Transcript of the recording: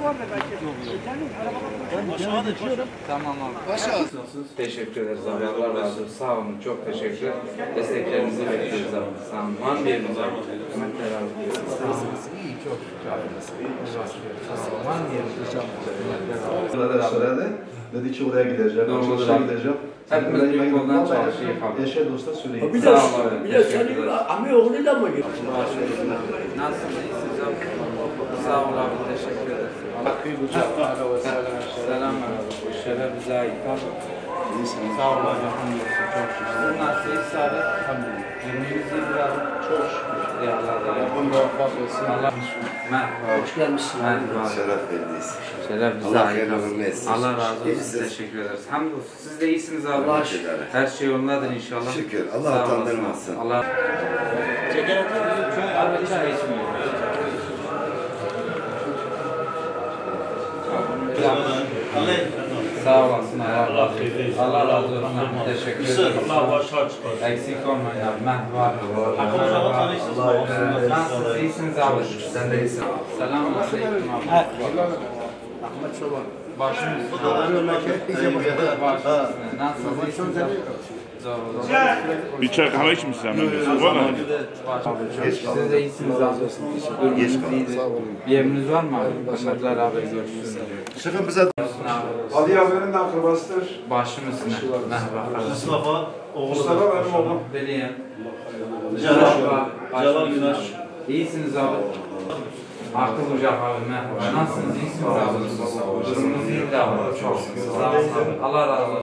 Tamam abi. Teşekkür ederiz abi. Allah razı olsun. Sağ olun. Çok teşekkür. Desteklerinizi bekliyoruz abi. Sağ olun. Var mı yeriniz abi? Hürmetler abi. Sağ olun. Çok var mı yeriniz? Söyledi. Dedi ki oraya gideceğim. Açılışa gideceğim. Hepimiz bir yoldan çalışıyor abi. Eşe dosta söyleyeyim. Bir de senin ami oğluyla mı gidiyor? Nasılsınız? İyisiniz abi? Sağ olun abi. Teşekkür ederiz. Selam abi. Şeref bize ait abi. Sağ olun. Çok şükür. Sizin nasılsınız abi? Cümlemiz iyi bir abi. Çok şükür. Allah muvaffak olsun. Allah merhaba. Hoş gelmişsin. Merhaba. Şeref verdiniz. Şeref bize Allah ait. hayırlı etsin. Allah razı olsun. Teşekkür ederiz. Hamdolsun. Siz de iyisiniz abi. Allah şükür. Her şey yolundadır inşallah. Şükür. Allah Sağ utandırmasın. olasın. Allah. Abi çay içmiyor. Sağ olasın. Allah razı olsun. Teşekkür ederim. Eksik olmayın abi. Merhaba. Nasılsınız? İyisiniz abi. Sen de iyisin. Selamun aleyküm abi. Ahmet Çoban. Başımız. Nasılsınız? İyisiniz abi. Bir çay kahve içmişsin hemen diyorsun. Var mı? Siz de iyisiniz abi. Durumunuz iyidir. Bir emriniz var mı abi? Hürmetler abi. Görüşürüz. Çıkın bize. Ali abinin de akrabasıdır. Başım üstüne. Merhaba. Mustafa oğlu. Mustafa benim oğlum. Bileyim. Celal Güneş. İyisiniz abi. Akıl Ocak abi merhaba. Nasılsınız? İyisiniz abi. Durumunuz iyi de abi. Çok şükür. Sağ olun abi. Allah razı olsun.